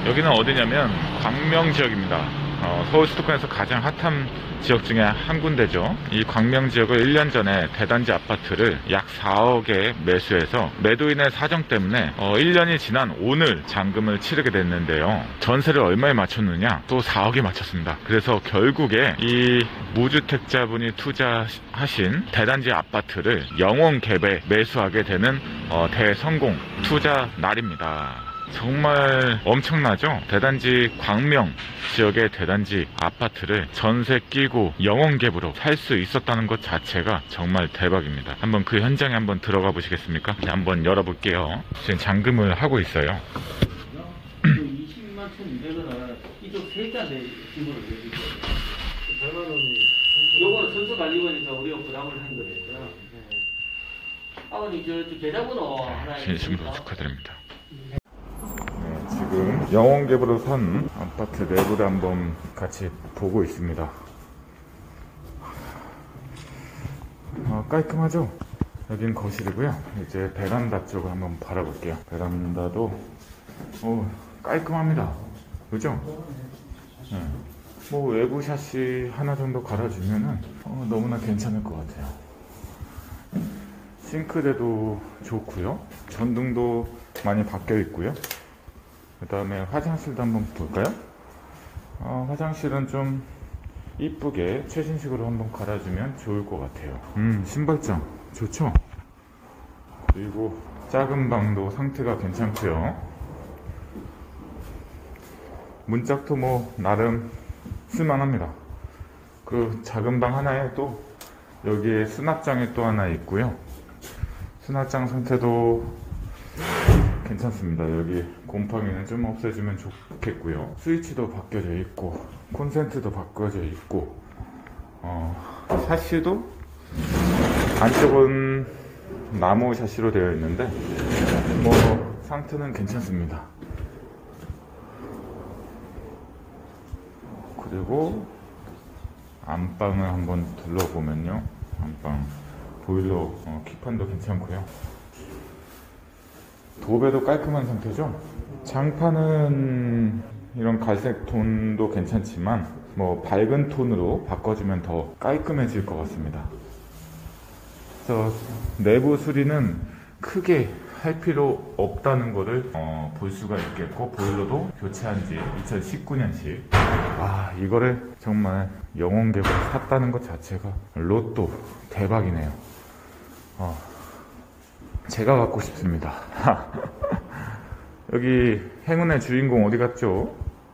여기는 어디냐면 광명 지역입니다. 서울 수도권에서 가장 핫한 지역 중에 한 군데죠. 이 광명 지역을 1년 전에 대단지 아파트를 약 4억에 매수해서 매도인의 사정 때문에 1년이 지난 오늘 잔금을 치르게 됐는데요. 전세를 얼마에 맞췄느냐? 또 4억에 맞췄습니다. 그래서 결국에 이 무주택자분이 투자하신 대단지 아파트를 영원 갭에 매수하게 되는 대성공 투자 날입니다. 정말 엄청나죠? 대단지 광명 지역의 대단지 아파트를 전세 끼고 영원갭으로 살 수 있었다는 것 자체가 정말 대박입니다. 한번 그 현장에 한번 들어가 보시겠습니까? 한번 열어볼게요. 지금 잔금을 하고 있어요. 20만 1,200원은 이쪽 세자인데 집으로 내주세요. 100만 원이 요거는 선수관리원에서 우리가 부담을 한 거예요. 네. 아버님 저 계좌번호 하나 진심으로 축하드립니다. 지금 영원갭으로 산 아파트 내부를 한번 같이 보고 있습니다. 깔끔하죠? 여긴 거실이고요. 이제 베란다 쪽을 한번 바라볼게요. 베란다도 깔끔합니다. 그죠? 네. 뭐 외부 샤시 하나 정도 갈아주면은 너무나 괜찮을 것 같아요. 싱크대도 좋고요. 전등도 많이 바뀌어 있고요. 그 다음에 화장실도 한번 볼까요? 화장실은 좀 이쁘게 최신식으로 한번 갈아주면 좋을 것 같아요. 신발장 좋죠? 그리고 작은 방도 상태가 괜찮고요. 문짝도 뭐 나름 쓸만합니다. 그 작은 방 하나에 또 여기에 수납장이 또 하나 있고요. 수납장 상태도 괜찮습니다. 여기 곰팡이는 좀 없애주면 좋겠고요. 스위치도 바뀌어져 있고 콘센트도 바뀌어져 있고 샤시도 안쪽은 나무 샤시로 되어 있는데 뭐 상태는 괜찮습니다. 그리고 안방을 한번 둘러보면요, 안방 보일러 키판도 괜찮고요. 도배도 깔끔한 상태죠. 장판은 이런 갈색 톤도 괜찮지만 뭐 밝은 톤으로 바꿔주면 더 깔끔해질 것 같습니다. 그래서 내부 수리는 크게 할 필요 없다는 것을 볼 수가 있겠고, 보일러도 교체한 지 2019년식. 이거를 정말 영원갭으로 샀다는 것 자체가 로또 대박이네요. 제가 갖고 싶습니다. 여기 행운의 주인공 어디 갔죠?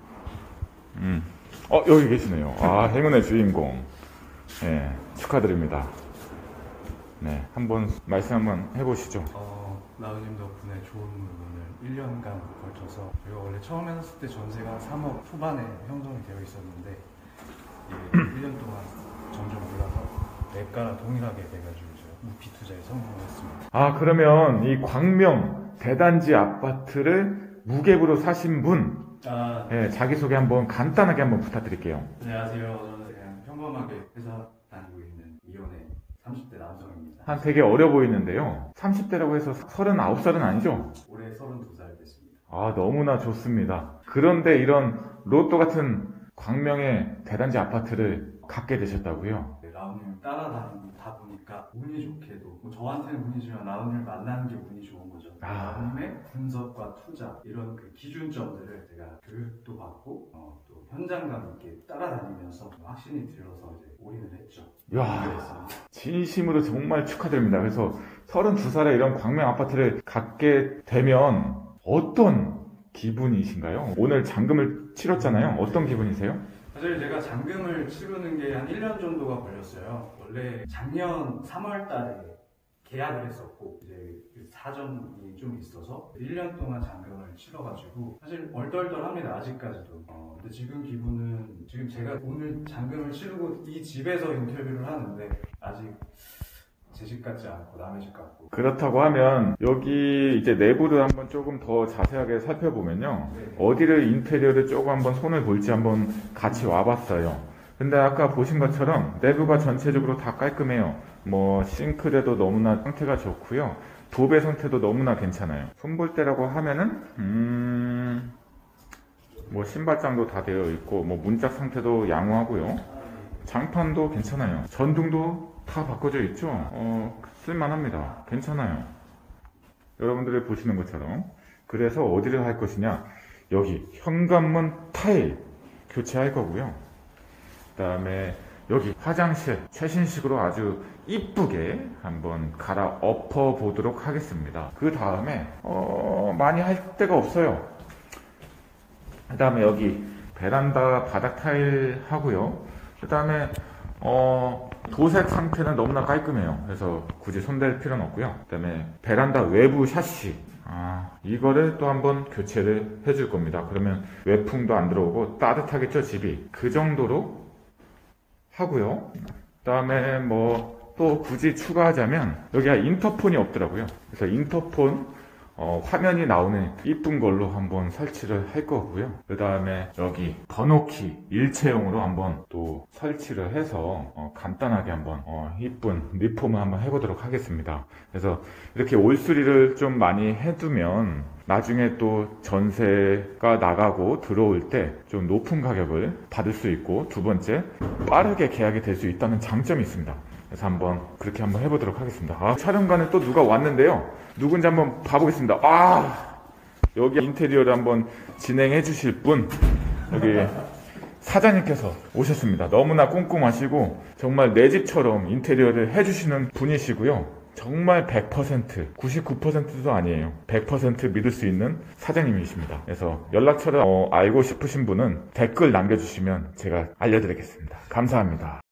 여기 계시네요. 행운의 주인공. 네, 축하드립니다. 네, 한번 말씀 한번 해보시죠. 나우님 덕분에 좋은 물건을 1년간 걸쳐서, 저희가 원래 처음에 샀을 때 전세가 3억 후반에 형성이 되어 있었는데 이게 1년 동안 점점 올라서 매가랑 동일하게 돼가지고 무피 투자에 성공했습니다. 그러면 이 광명 대단지 아파트를 무갭으로 사신 분, 자기소개 한번 간단하게 한번 부탁드릴게요. 안녕하세요. 저는 그냥 평범하게 회사 다니고 있는 이혼의 30대 남성입니다. 되게 어려 보이는데요. 30대라고 해서 39살은 아니죠? 올해 32살 됐습니다. 너무나 좋습니다. 그런데 이런 로또 같은 광명의 대단지 아파트를 갖게 되셨다고요? 라운을 따라다니다 보니까 운이 좋게도, 저한테는 운이지만 라운을 만나는 게 운이 좋은 거죠. 라운의 분석과 투자, 이런 그 기준점들을 제가 교육도 받고 또 현장감 있게 따라다니면서 확신이 들어서 이제 올인을 했죠. 진심으로 정말 축하드립니다. 그래서 32살에 이런 광명 아파트를 갖게 되면 어떤 기분이신가요? 오늘 잔금을 치렀잖아요. 어떤 기분이세요? 사실 제가 잔금을 치르는 게 한 1년 정도가 걸렸어요. 원래 작년 3월 달에 계약을 했었고, 이제 사정이 좀 있어서 1년 동안 잔금을 치러가지고 사실 얼떨떨합니다, 아직까지도. 근데 지금 기분은, 지금 제가 오늘 잔금을 치르고 이 집에서 인터뷰를 하는데 아직 제 집 같지 않고 남의 집 같고. 그렇다고 하면 여기 이제 내부를 한번 조금 더 자세하게 살펴보면요, 어디를 인테리어를 조금 한번 손을 볼지 한번 같이 와봤어요. 근데 아까 보신 것처럼 내부가 전체적으로 다 깔끔해요. 뭐 싱크대도 너무나 상태가 좋고요, 도배 상태도 너무나 괜찮아요. 손볼 때라고 하면은 뭐 신발장도 다 되어 있고 뭐 문짝 상태도 양호하고요. 장판도 괜찮아요. 전등도 다 바꿔져 있죠. 쓸만합니다. 괜찮아요. 여러분들이 보시는 것처럼. 그래서 어디를 할 것이냐, 여기 현관문 타일 교체할 거고요. 그 다음에 여기 화장실 최신식으로 아주 이쁘게 한번 갈아 엎어 보도록 하겠습니다. 그 다음에 많이 할 데가 없어요. 그 다음에 여기 베란다 바닥 타일 하고요. 그 다음에 도색 상태는 너무나 깔끔해요. 그래서 굳이 손댈 필요는 없고요. 그 다음에 베란다 외부 샤시, 이거를 또 한번 교체를 해줄 겁니다. 그러면 외풍도 안 들어오고 따뜻하겠죠, 집이. 그 정도로 하고요. 그 다음에 뭐 또 굳이 추가하자면 여기가 인터폰이 없더라고요. 그래서 인터폰 화면이 나오는 이쁜 걸로 한번 설치를 할 거고요. 그 다음에 여기 번호키 일체형으로 한번 또 설치를 해서 간단하게 한번 이쁜 리폼을 한번 해보도록 하겠습니다. 그래서 이렇게 올수리를 좀 많이 해두면 나중에 또 전세가 나가고 들어올 때 좀 높은 가격을 받을 수 있고, 두 번째 빠르게 계약이 될 수 있다는 장점이 있습니다. 그래서 한번 그렇게 한번 해보도록 하겠습니다. 촬영관에 또 누가 왔는데요. 누군지 한번 봐보겠습니다. 여기 인테리어를 한번 진행해 주실 분, 여기 사장님께서 오셨습니다. 너무나 꼼꼼하시고 정말 내 집처럼 인테리어를 해주시는 분이시고요. 정말 100%, 99%도 아니에요. 100% 믿을 수 있는 사장님이십니다. 그래서 연락처를 알고 싶으신 분은 댓글 남겨주시면 제가 알려드리겠습니다. 감사합니다.